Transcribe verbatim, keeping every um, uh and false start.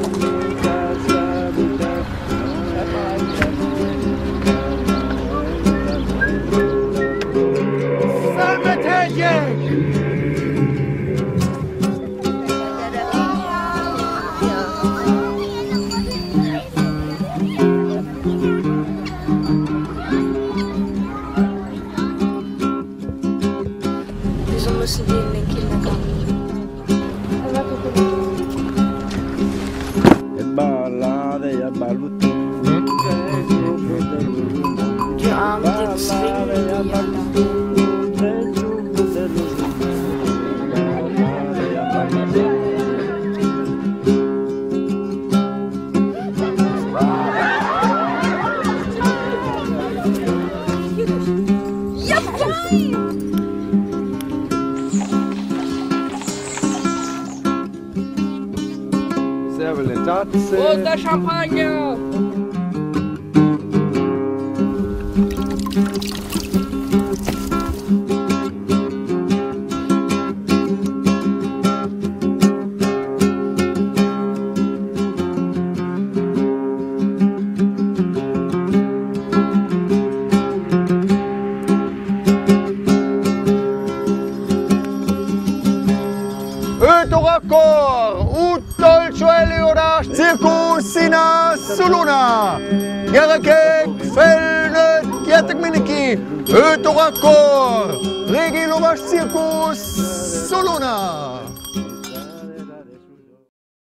Wieso müssen die in den Kindergarten? Die Armen, die zwingen die alle. Wo ist der Champagner? Ötorakor, Utol Chueliodas, Circus Sina Suluna, Gerekek, Felnet, Kietek Miniki, Ötorakor, Regilovas Circus Suluna.